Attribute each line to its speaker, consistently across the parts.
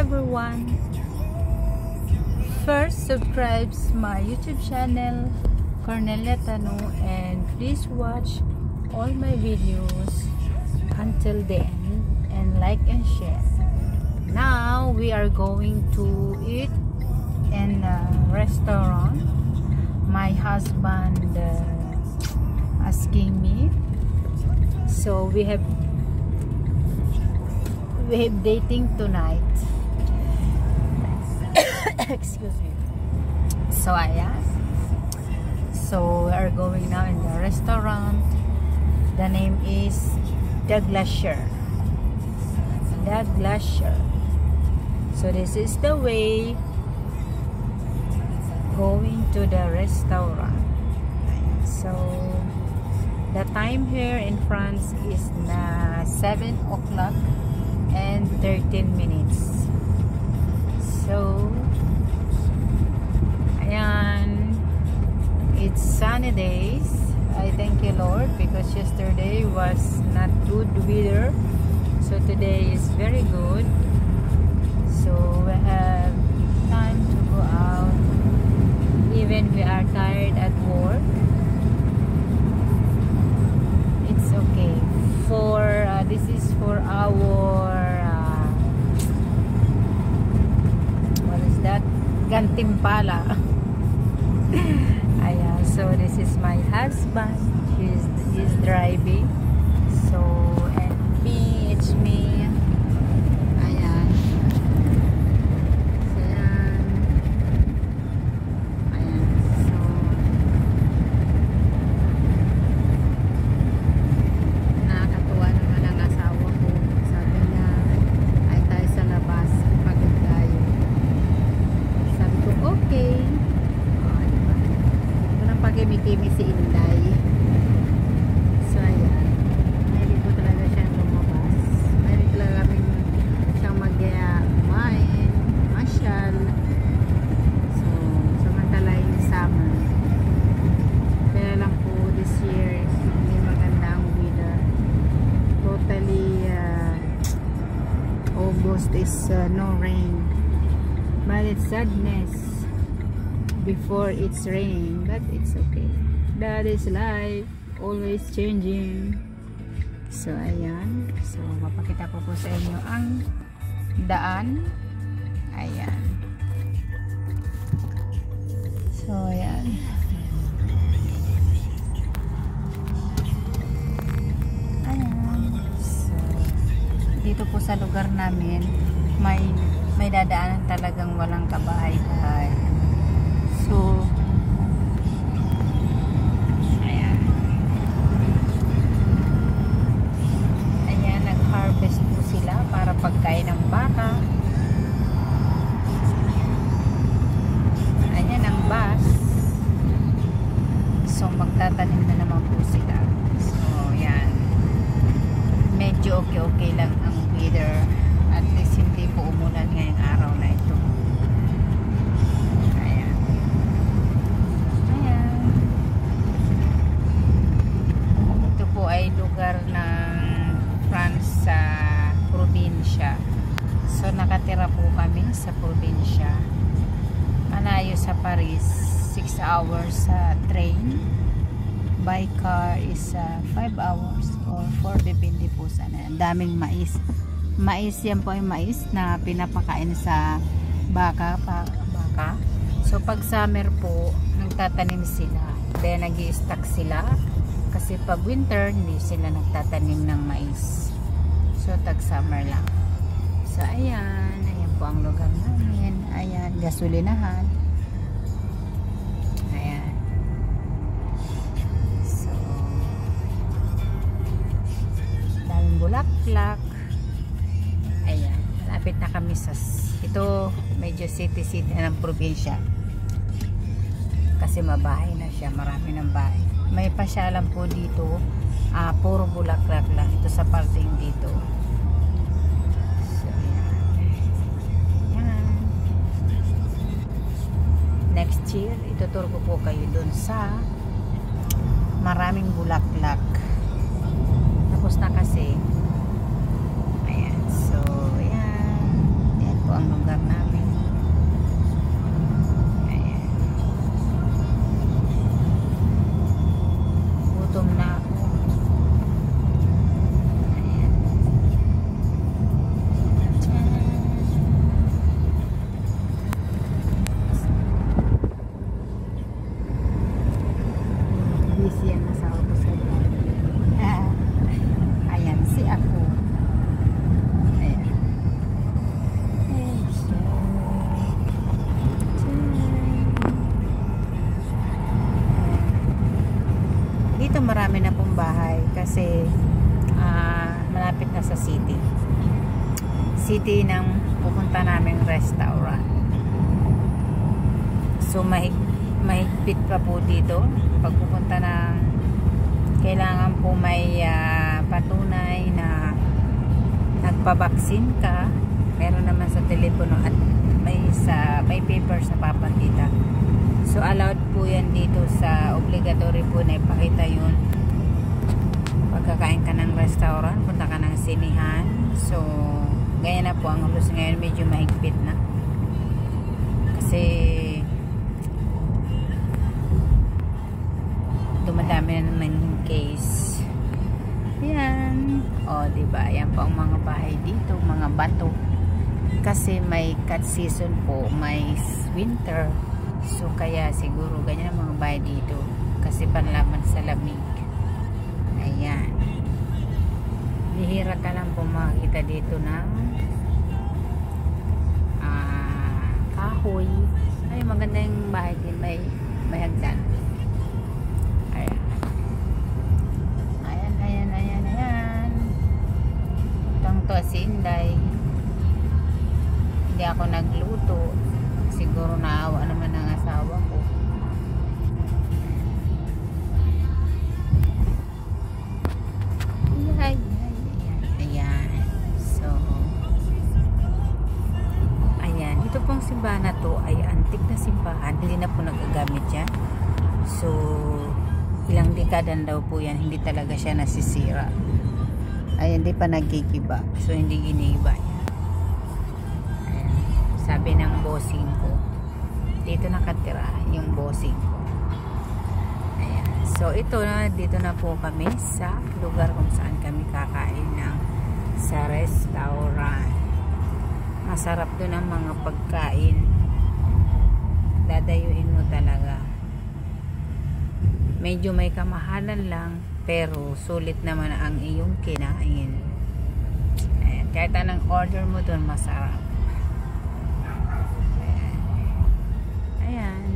Speaker 1: everyone. First, subscribe my YouTube channel, Cornelia Tano, and please watch all my videos until the end and like and share. Now we are going to eat in a restaurant. My husband asking me, so we have dating tonight. Excuse me. So so we are going now in the restaurant. The name is The Glacier. The Glacier. So this is the way going to the restaurant. So the time here in France is na 7 o'clock and 13 minutes. So ayan, it's sunny days. I thank you Lord, because yesterday was not good weather, so today is very good. So we have time to go out even we are tired at work. It's okay. For this is for our what is that? Gantimpala. Ayan, so this is my husband. He's driving. So and me, it's me. Ayan. So ayan. Ayan. So nakakatuwa naman ang asawa ko. Sabi niya, ay tayo sa labas, pagod tayo. Sabi ko, okay. Pagkimi-kimi si Inday. So ayan, hindi po talaga siya lumabas. Meron talaga kami siyang mag-kumain, masyal. So samantala yung summer. Kaya lang po this year hindi maganda ang weather. Totally August is no rain, but it's sadness before it's raining, but it's okay. That is life, always changing. So ayan, so mapakita ko po sa inyo ang daan. Ayan, so ayan. Ayan, so dito po sa lugar namin may dadaanan talagang walang kabahay-bahay. So ayan, nag-harvest po sila para pagkain ng baka. Ayan ang bus. So magtatanim na naman po sila. So ayan, medyo okay lang ang weather. At least hindi po umulan ngayong araw na ito. Ay lugar ng France sa probinsya. So nakatira po kami sa probinsya. Malayo sa Paris, 6 hours sa train. By car is 5 hours or 4, depende po sana. Daming mais. Mais yan po ay mais na pinapakain sa baka. So pag summer po, nagtatanim sila. Then nag-i-stock sila. Kasi pag winter, hindi sila nagtatanim ng mais. So, tag-summer lang. So, ayan. Ayan po ang lugar namin. Ayan, gasolinahan. Ayan. So, daming bulaklak. Ayan. Malapit na kami sa ito, medyo city ng probinsya. Kasi mabahay na siya. Marami ng bahay. May pasyalan po dito, puro bulaklak lang ito sa parting dito. So yan. Next year ituturo ko po kayo dun sa maraming bulaklak. Tapos na kasi. Ayan, so yan po ang malapit na sa city. City ng pupunta naming restaurant. So mahigpit pa po dito. Pag pupunta ng, kailangan po may patunay na nagpabaksin ka. Meron naman sa telepono at may paper sa papakita. So allowed po yan dito sa obligatory po na ipakita yun. Pagkakain ka ng restaurant, punta ka ng sinihan. So ganyan na po ang rules ngayon, medyo mahigpit na. Kasi dumadami na naman yung case. Yan. O, diba? Yan po ang mga bahay dito, mga bato. Kasi may cut season po, may winter. So, kaya siguro ganyan ang mga bahay dito. Kasi panlaban sa lamig. Ayan. Bihira ka lang po makakita dito ng kahoy. Ay, maganda yung bahay din. May hagdan. Ayan. Ayan. Itong to si Inday. Hindi ako nagluto. Siguro naawa naman ng asawa ko. Ayan. So, ayan. Ito pong simbahan na to ay antik na simbahan. Hindi na po nagagamit yan. So, ilang dekadan daw po yan. Hindi talaga siya nasisira. Ay, hindi pa nagkikiba. So, hindi ginigiba yan. Ayan. Sabi ng bossing ko. Dito nakatira yung bossing ko. Ayan. So, ito na. Dito na po kami sa lugar kung saan kami kakain ng sa restaurant. Masarap doon ang mga pagkain. Dadayuin mo talaga. Medyo may kamahalan lang, pero sulit naman ang iyong kinain. Ayan. Kahit anong order mo doon, masarap. Ayan.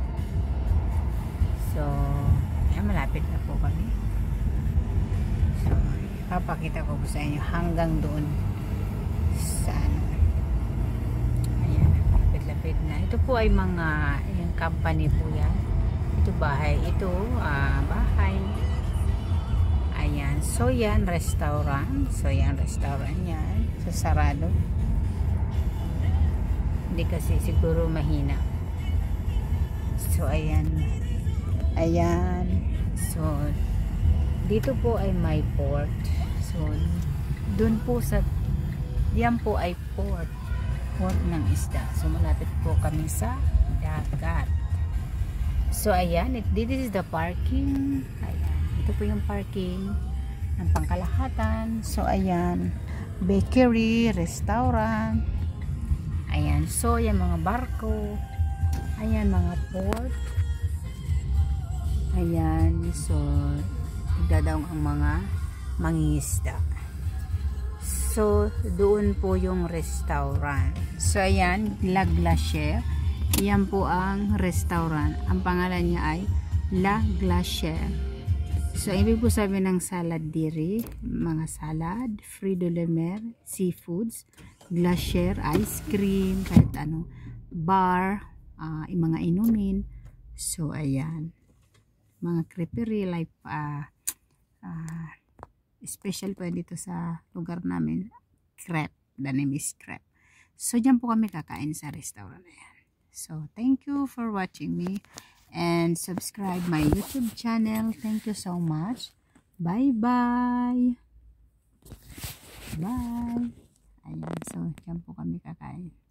Speaker 1: So, ayan, malapit na po kami. So, papakita ko po sa inyo hanggang doon sa ano. Ayan, lapit-lapit na. Ito po ay mga yung company po yan. Ito bahay. Ito bahay. Ayan. So, yan restaurant. So, yan restaurant yan. So, sarado. Hindi kasi siguro mahina. So, ayan. Ayan. So, dito po ay may port. So, dun po sa diyan po ay port ng isda. So, malapit po kami sa dagat. So, ayan. This is the parking. Ayan. Ito po yung parking ng pangkalahatan. So, ayan. Bakery, restaurant. Ayan. So, ayan mga barko. Ayan mga port. Ayan. So, dadaong ang mga mangingisda. So, doon po yung restaurant. So, ayan. La Glacière. Yan po ang restaurant. Ang pangalan niya ay La Glacière. So, ibig po sabihin ng salad diri, mga salad, fruits de la mer, seafoods, glacière, ice cream, kahit ano, bar, mga inumin. So, ayan. Mga creperie, like, special po dito sa lugar namin, crepe. The name is crepe. So, dyan po kami kakain sa restaurant na yan. So, thank you for watching me and subscribe my YouTube channel. Thank you so much. Bye-bye. Bye. Ayan, so, dyan po kami kakain.